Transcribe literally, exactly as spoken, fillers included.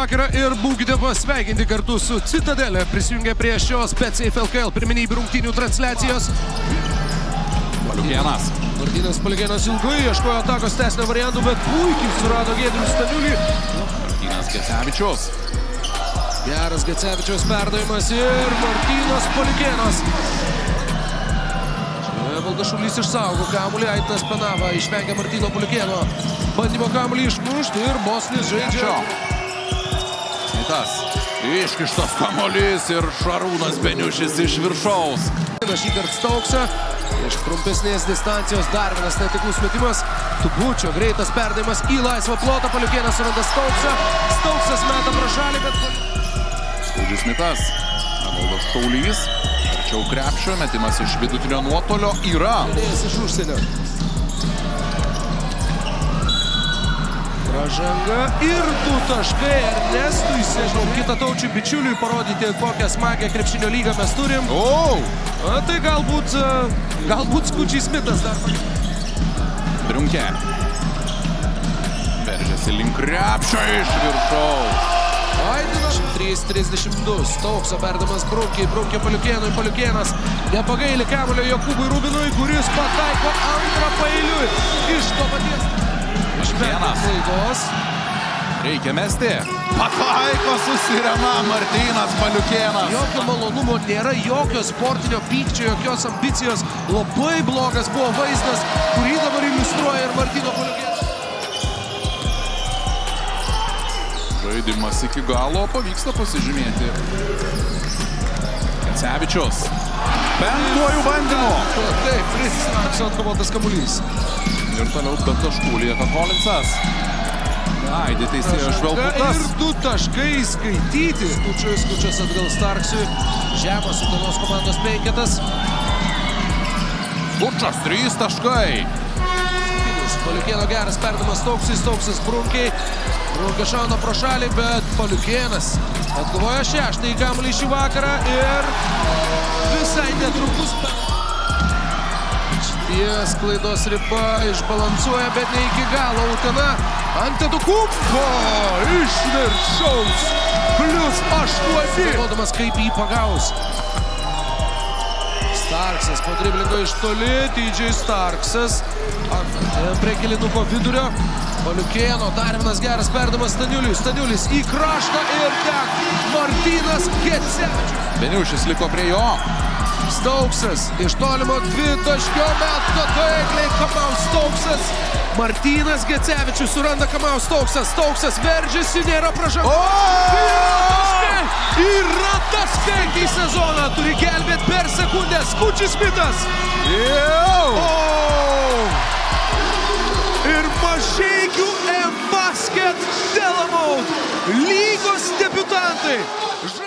vakarą ir būkite pasveikinti kartu su Citadelė. Prisijungę prie šios Betsafe L K L pirmenybių rungtynių transliacijos. Paliukėnas. Martynas Paliukėnas ilgai ieškojo atakos tęsinio variantų, bet puikiai surado Giedrių Staniulį. Martynas Gecevičius. Geras Gecevičiaus perdavimas ir Martynas Paliukėnas. Valdas Šulys išsaugo kamuolį, Aitinas Penava išvengia Martyno Paliukėno. Bandymo kamuolį išmušti ir Bosnis žaidžia. Smitas. Iškištas kamuolys ir Šarūnas Beniušis iš viršaus. Šį kartą Stauksą. Iš trumpesnės distancijos dar vienas netiklus metimas. Tubučio greitas perdavimas į laisvą plotą. Paliukėnas suranda Stauksą. Stauksas meta pro šalį, bet... Skaudžius Smitas. Valdas Šaulys. Arčiau krepšio. Metimas iš vidutinio nuotolio yra. Iš užsienio. Pražanga ir du taškai Ernestui, nežinau, kitataučiui bičiuliui parodyti, kokią smagią krepšinio lygą mes turim. O! A, tai galbūt, galbūt Skučiai Smitas dar. Briunkė. Veržiasi link krepšio iš viršaus. Aitinas. trys trisdešimt du. Staukso perdamas Brunkiai. Brunkė Paliukėnui. Paliukėnas nepagaili kamuolio Jokūbui Rubinui, kuris pataiko antrą paeiliui. Iš to paties. Paliukėnas. Reikia mesti. Pataiko susirema Martynas Paliukėnas. Jokio malonumo nėra, jokio sportinio pykčio, jokios ambicijos. Labai blogas buvo vaizdas, kurį dabar iliustruoja ir Martyno Paliukėnas. Žaidimas iki galo pavyksta pasižymėti. Gecevičius. Penktuoju bandymu. Taip, Fritz atkovotas kamuolys. Ir toliau be taškų lieka Kolinsas. Aidi teisėjo Žvelbutas. Ir du taškai skaityti. Skučius, Skučius atgal Starksui. Žemas Utenos komandos penketas. Skučas, trys taškai. Paliukėno geras perdamas Stauksui, Stauksas Brunkiai. Brunkė šauna pro šalį, bet Paliukėnas atkovoja šeštąjį kamuolį šį vakarą ir visai netrukus. Ties klaidos riba išbalansuoja, bet ne iki galo. Utena Antetokounmpo iš viršaus plius aštuoni. Galvodamas, kaip jį pagaus. Starksas po driblingo iš toli, T J Starksas prie kilinuko vidurio. Paliukėno dar vienas geras perdavimas Staniuliui. Staniulis į kraštą ir ten Martynas Gecevičius. Beniušis liko prie jo. Stauksas iš tolimo dvitaškio meto taikliai Kamau Stauksas. Martynas Gecevičius suranda Kamau Stauksas. Stauksas veržiasi, nėra pražangos. Yra taškai į sezoną, turi gelbėti per sekundę Skučiai Smitas. Ir Mažeikių M-Basket Delamout lygos debiutantai.